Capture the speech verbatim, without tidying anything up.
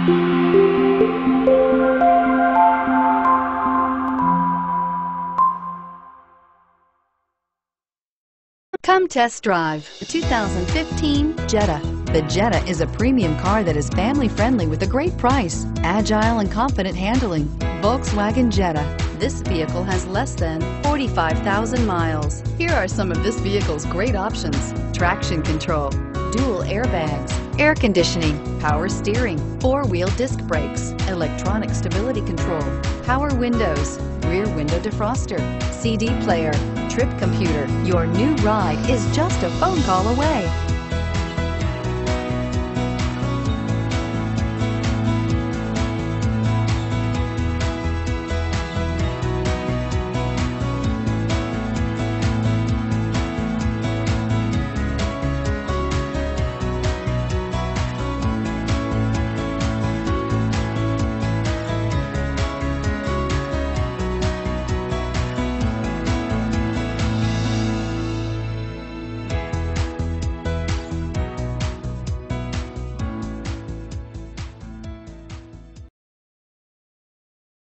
Come test drive the two thousand fifteen Jetta. The Jetta is a premium car that is family-friendly with a great price, agile and confident handling. Volkswagen Jetta. This vehicle has less than forty-five thousand miles. Here are some of this vehicle's great options: traction control, dual airbags, air conditioning, power steering, four-wheel disc brakes, electronic stability control, power windows, rear window defroster, C D player, trip computer. Your new ride is just a phone call away.